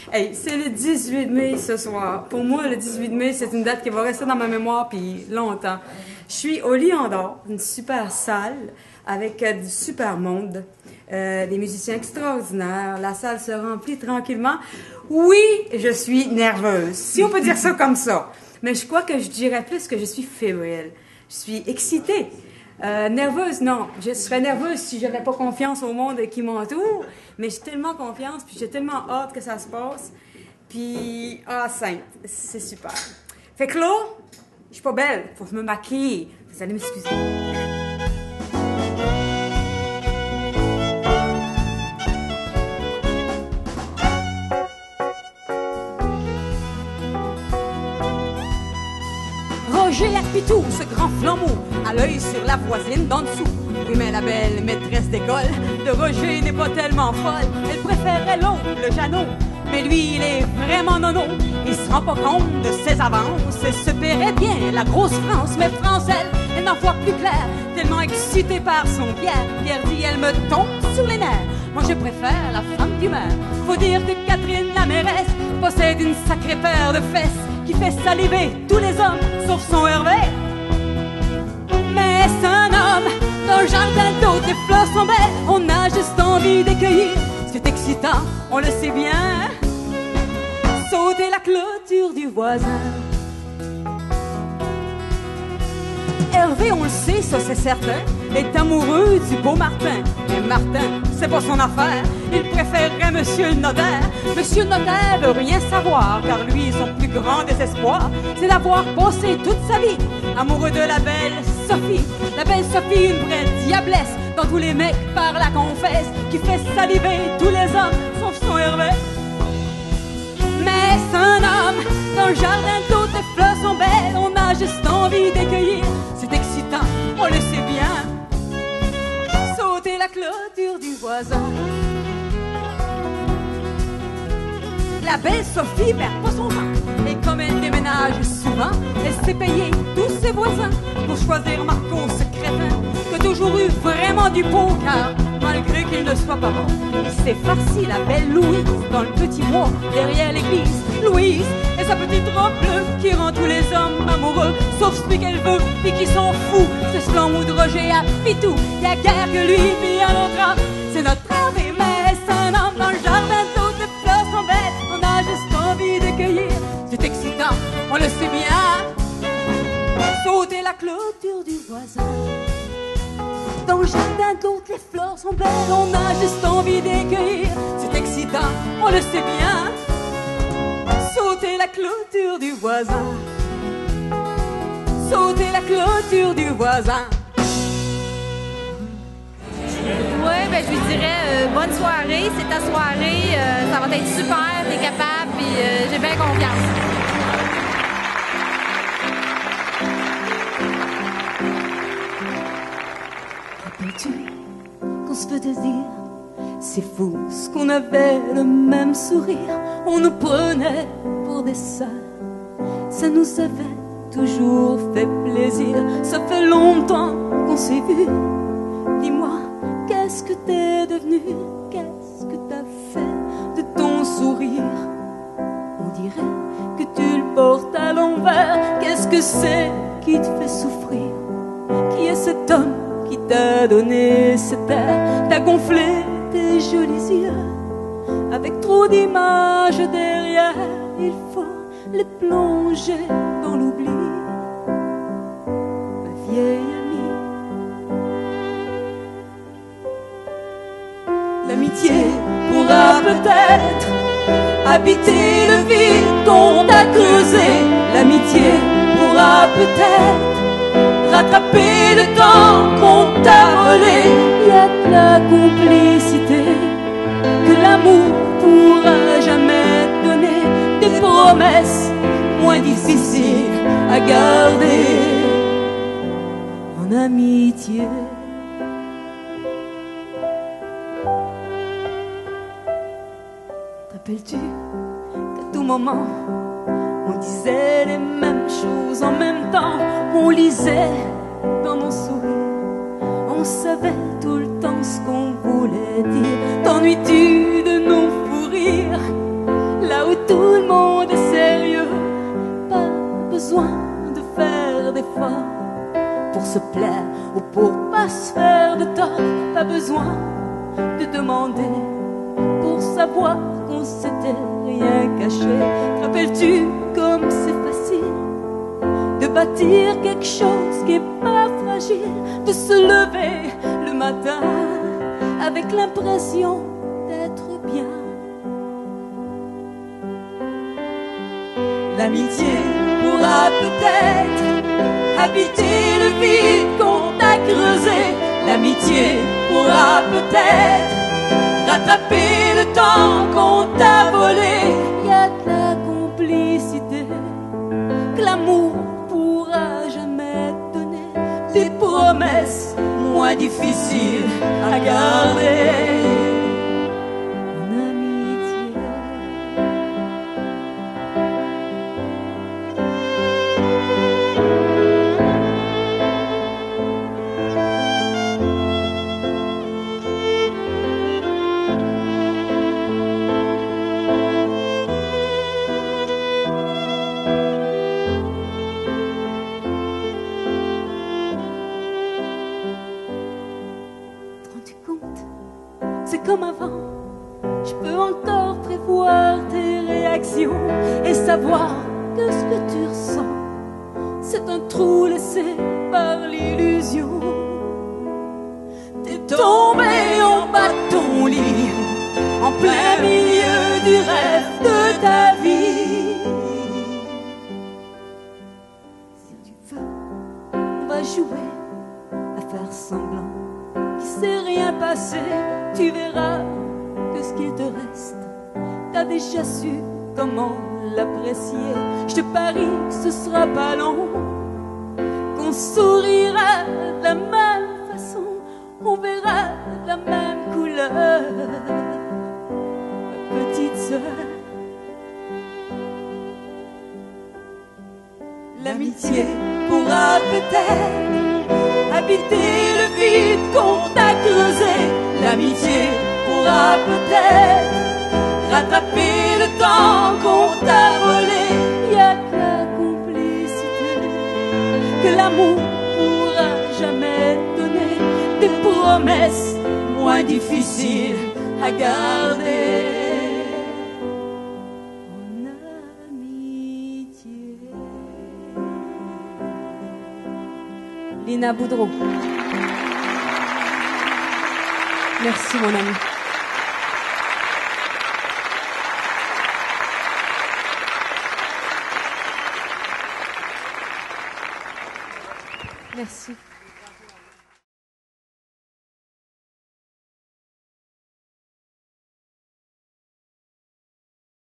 Hey, c'est le 18 mai ce soir. Pour moi, le 18 mai, c'est une date qui va rester dans ma mémoire puis longtemps. Je suis au Lion d'Or, une super salle avec du super monde, des musiciens extraordinaires. La salle se remplit tranquillement. Oui, je suis nerveuse, si on peut dire ça comme ça. Mais je crois que je dirais plus que je suis fébrile. Je suis excitée. Nerveuse, non. Je serais nerveuse si j'avais pas confiance au monde qui m'entoure. Mais j'ai tellement confiance, puis j'ai tellement hâte que ça se passe. Puis, sainte, c'est super. Fait que là, je suis pas belle. Faut que je me maquille. Vous allez m'excuser. Roger Lapitou, ce grand flambeau, à l'œil sur la voisine d'en dessous. Oui, mais la belle maîtresse d'école de Roger n'est pas tellement folle. Elle préférait l'autre, le Jeannot. Mais lui, il est vraiment nono. Il se rend pas compte de ses avances. Elle se paierait bien, la grosse France. Mais France, elle n'en voit plus clair. Tellement excitée par son Pierre. Pierre dit, elle me tombe sur les nerfs. Moi, je préfère la femme du maire. Faut dire que Catherine, la mairesse, possède une sacrée paire de fesses qui fait saliver tous les hommes, sauf son Hervé. Mais c'est un homme, dans le jardin d'autres, les fleurs sont belles, on a juste envie d'écueillir. C'est excitant, on le sait bien. Sauter la clôture du voisin. Hervé, on le sait, ça c'est certain, est amoureux du beau Martin. Mais Martin, c'est pas son affaire, il préférerait Monsieur le notaire. Monsieur le notaire veut rien savoir, car lui, son plus grand désespoir, c'est d'avoir passé toute sa vie amoureux de la belle Sophie. La belle Sophie, une vraie diablesse, dans tous les mecs par la confesse, qui fait saliver tous les hommes, sauf son Hervé. Mais c'est un homme, dans le jardin d'autres, les fleurs sont belles, on a juste envie d'écueillir. C'est excitant, on le sait bien. Sauter la clôture du voisin. La belle Sophie perd pas son temps. Et comme elle déménage souvent, elle s'est payée tous ses voisins pour choisir Marco, ce crétin, qui a toujours eu vraiment du pot, car malgré qu'il ne soit pas bon, il s'est farci la belle Louise dans le petit bois derrière l'église. Louise et sa petite robe bleue qui rend tous les hommes amoureux, sauf celui qu'elle veut et qui s'en fout. C'est ce l'amour de Roger à Pitou. Y a guère que lui, puis à notre âme. C'est notre Hervé, mais c'est un homme dans le jardin d'autres, les fleurs sont belles, on a juste envie de cueillir. C'est excitant, on le sait bien. Sauter la clôture du voisin. Dans le jardin d'autres, les fleurs sont belles, on a juste envie d'écueillir. C'est excitant, on le sait bien. Sauter la clôture du voisin. Sauter la clôture du voisin. Ouais, ben je lui dirais bonne soirée, c'est ta soirée, ça va être super, t'es capable, puis j'ai bien confiance. Rappelles-tu qu'on se faisait dire, c'est fou ce qu'on avait le même sourire, on nous prenait pour des sœurs, ça nous avait toujours fait plaisir. Ça fait longtemps qu'on s'est vu, dis-moi, qu'est-ce que t'es devenu, qu'est-ce que t'as fait de ton sourire? On dirait que tu le portes à l'envers. Qu'est-ce que c'est qui te fait souffrir? Qui est cet homme qui t'a donné cet air? T'as gonflé tes jolis yeux avec trop d'images derrière. Il faut les plonger dans l'oubli, ma vieille amie. L'amitié pourra peut-être habiter le vide qu'on a creusé. L'amitié pourra peut-être rattraper le temps qu'on t'a volé. Il y a de la complicité que l'amour pourra jamais donner, des promesses moins difficiles à garder en amitié. T'appelles-tu qu'à tout moment on disait les mêmes choses en même temps? On lisait dans nos sourires, on savait tout le temps ce qu'on voulait dire. T'ennuies-tu de nos fous rires, là se plaire ou pour pas se faire de tort. Pas besoin de demander pour savoir qu'on s'était rien caché. Te rappelles-tu comme c'est facile de bâtir quelque chose qui est pas fragile, de se lever le matin avec l'impression d'être bien. L'amitié pourra peut-être habiter le vide qu'on t'a creusé. L'amitié pourra peut-être rattraper le temps qu'on t'a volé. Y a de la complicité que l'amour pourra jamais donner, des promesses moins difficiles à garder. C'est comme avant, je peux encore prévoir tes réactions et savoir que ce que tu ressens, c'est un trou laissé par l'illusion. T'es tombé en bas de ton lit, en plein milieu du rêve de ta vie. Si tu veux, on va jouer à faire semblant qu'il s'est rien passé. Tu verras que ce qu'il te reste, t'as déjà su comment l'apprécier. Je te parie que ce sera pas long, qu'on sourira de la même façon, on verra la même couleur. Ma petite sœur, l'amitié pourra peut-être habiter le vide qu'on t'a creusé. L'amitié pourra peut-être rattraper le temps qu'on t'a volé. Y a que la complicité que l'amour pourra jamais donner, des promesses moins difficiles à garder. En amitié. Lina Boudreau. Merci mon ami. Merci.